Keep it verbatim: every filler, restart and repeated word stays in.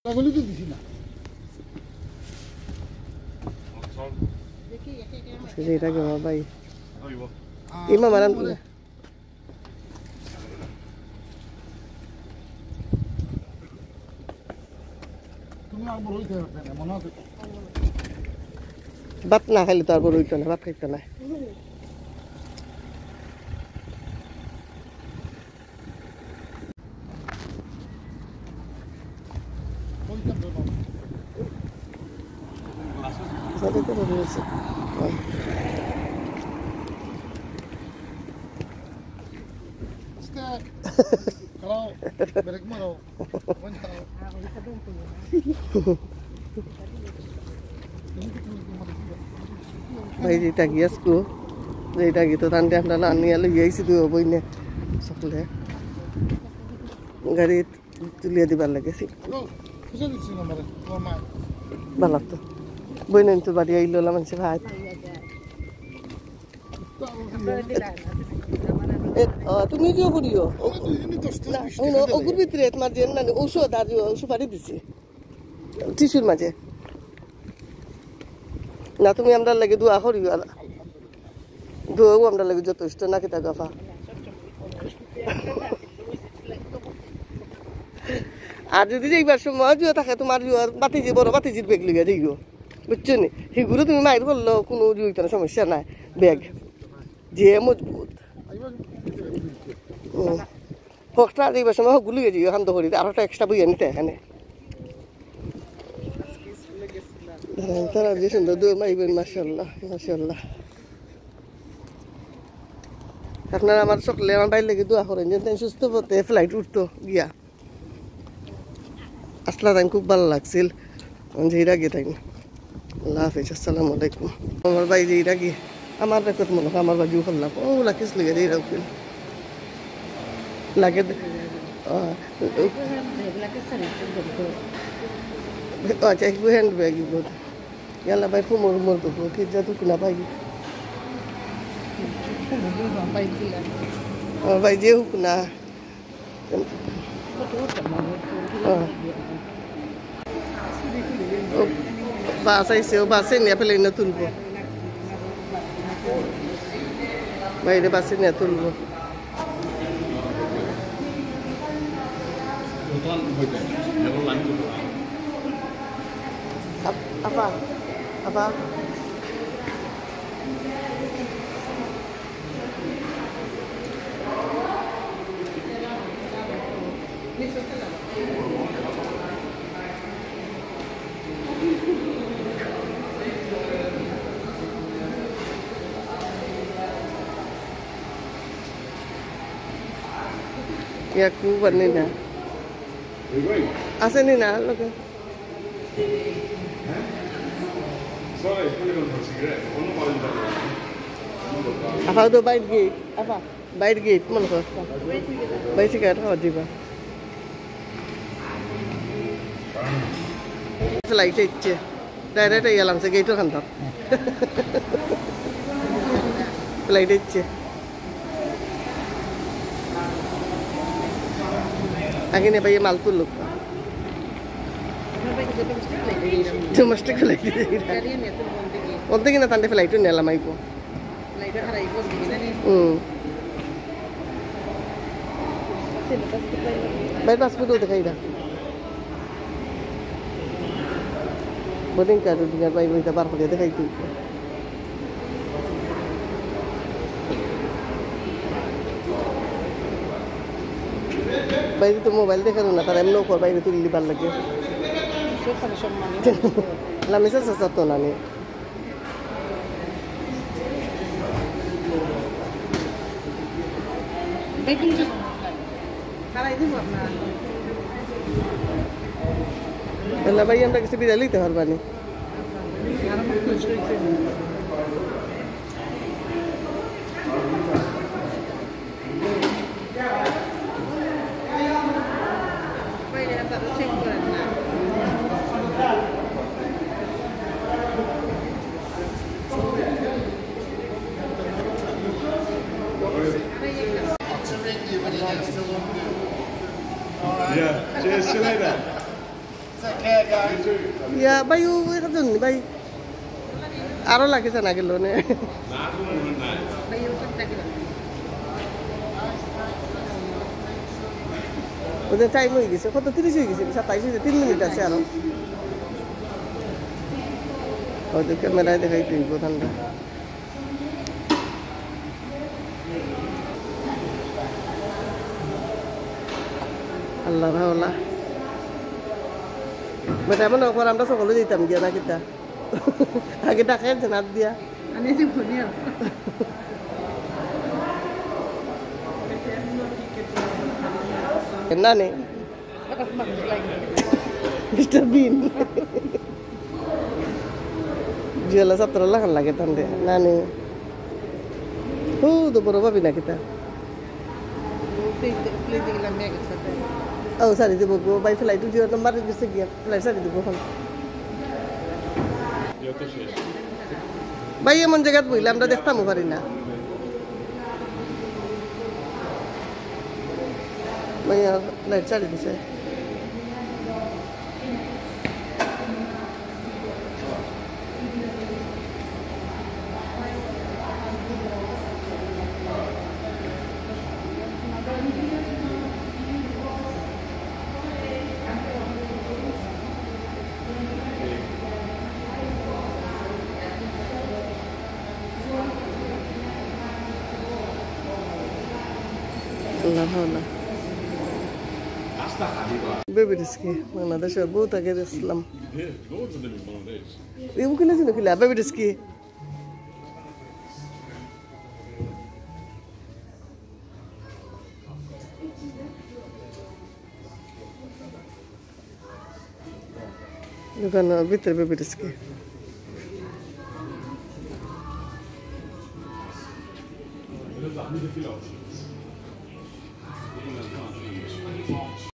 লাগুলি তো দিছি না এটা কি ভাই ইমা মারান তুমি আর বড় হইতে পারবে না মনে হয় ভাত না খাইলে তো আর বড় হইতো না ভাত খাইতো না Sabe que eu vou ver isso. Está. Kalau balik mo raw. भाई जेटा गैस को जेटा गीतो तांडे हमरा लानी आले गईसी तो बइने सकले गाड़ी तुलिया दिबार लागेसी Kusa দিছি নম্বরে তোমার মা ভালো তো বইনে তো বাড়ি আইলো লা মানুষ ভাই তুমি যে করিও ও ওগুর ভিতরে তোমার যে না ঔষধ আর ওষুধ পাড়ি দিছি টিস্যুর মাঝে না তুমি আমরা লাগে দোয়া করিও দোয়াও আমরা লাগে যথেষ্ট না কেটা গাফা আর যদি যাইবার সময় জুয়া থাকে তোমার জুয়ার বাতিজি বড় বাতিজির ব্যাগ লিগে যাইও বুঝছো নি সেগুলো তুমি মাইর করলেও কোনো জুইতো না সমস্যা নাই ব্যাগ যে মজবুত হোকটা যাইবার সময় হোক গুলিয়ে যাইও হান্ত করি আর একটা এক্সট্রা বইয়া নিতে এখানে তারা যে সুন্দর দোয়া মাইবেন মাশাল্লাহ মাশাল্লাহ আপনারা আমার সকলে আমার বাইরে লেগে দোয়া করেন যে সুস্থ পথে ফ্লাইট উঠতো গিয়া আসলা তাই খুব ভালো লাগছিল যে ইরাকে তাই আল্লাহ হাফিজ আসসালামু আলাইকুম আমার ভাই যে ইরাকি আমার রেকর্ড মনে হয় আমার বাজু করলাম ও লাকিস লেগে যে ইরাক লাগে আচ্ছা একটু হ্যান্ড ব্যাগ বোধ গেলা ভাই ফুমর উমর করবো ঠিক যা তো কিনা পাই আমার ভাই যে হুক না বাস আইসে ও বাসে নিয়ে ফেলে না তুলবো বাইরে বাসে নিয়ে তুলবো apa apa ya aku warnanya asal ni nak lo ke apa tu bait gate apa bait gate mana kau bait sikat kau jiba flight itu direct aja langsung gate tu kantor flight itu akhirnya bayar mal tu look domestic flight onde kina tante flight ni alamai ko flight harai ko digina ni hmm baik passport tu dekai dah boarding card tu dengar baik kita bar boleh dekai tu baik tu mobile dekai na tar emno kor baik tu libar lagi la mesa satu nani Kalau bayi yang tak bisa bidali tu harga ni. Yeah, cheers, see you later. ইয়া ভাই ও একজন ভাই আরো লাগেছে না গেল নে ওদের time হয়ে গেছে কত তিরিশ হয়ে গেছে সাতাইশ হয়েছে তিন মিনিট আছে আরো ওদের ক্যামেরায় দেখাই তুই প্রধানটা আল্লাহ ভাওলা বেটা এমন ওপর আমরা সকলে যেতাম গিয়া না কিতা আগে টাকা হাত দিয়া না নে মিস্টার বিন জিয়ালা ছাত্র লাগান লাগে তান্ডে না নে ও তো বড় ভাবি না কিতা ও সারি দিব গো বাই ফ্লাইট জিও নাম্বার দিছে গিয়া ফ্লাইট সারি দিব এখন ভাই এমন জায়গায় বইলে আমরা দেখতাম পারি না ভাইয়া ফ্লাইট সারি দিছে আল্লাহ ভালো বেবি রিস্কি বাংলাদেশের বহুত আগে ইসলাম এগুলো কিনেছিল কিলা বেবি রিস্কি দোকানের ভিতরে বেবি রিস্কি